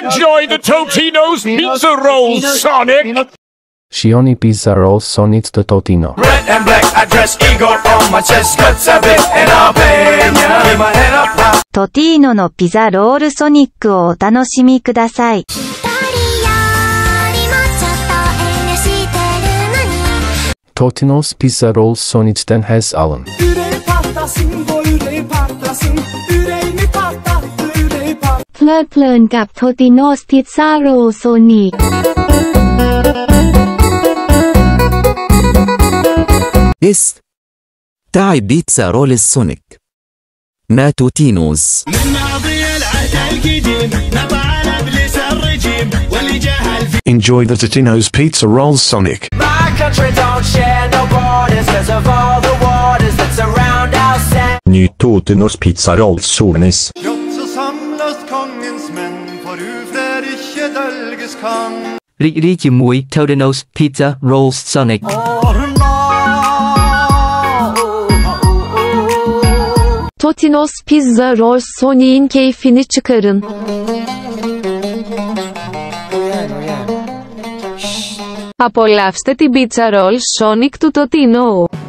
Enjoy the Totino's pizza roll, Sonic! Shioni pizza rolls Sonic the Totino. Red and black, I dress eagle on my chest, cuts a bit in Albania. Keep my head up high. トティーノのピザロールソニックをお楽しみください。 Totino's pizza rolls Sonic'ten has alın. Ureyi partdasin, ureyi partdasin, ureyi mi patlattı, ureyi patlattı. เพลิดเพลินกับโทติโนสพิซซ่าโรลโซนิก Ist تعي بيتزا رول السونيك ما توتينوز Enjoy the Totino's pizza rolls, Sonic. My country don't share no borders, 'cause of all the waters that surround our sand. Ny Totinos pizza rolls Solnes. Så samlas kongens män, for ufred ikke dølges kan. Rigជាមួយ Totino's Pizza Rolls Sonic. Totino's Pizza Rolls Sonic'in keyfini çıkarın. Απολαύστε την pizza roll Sonic του Totino.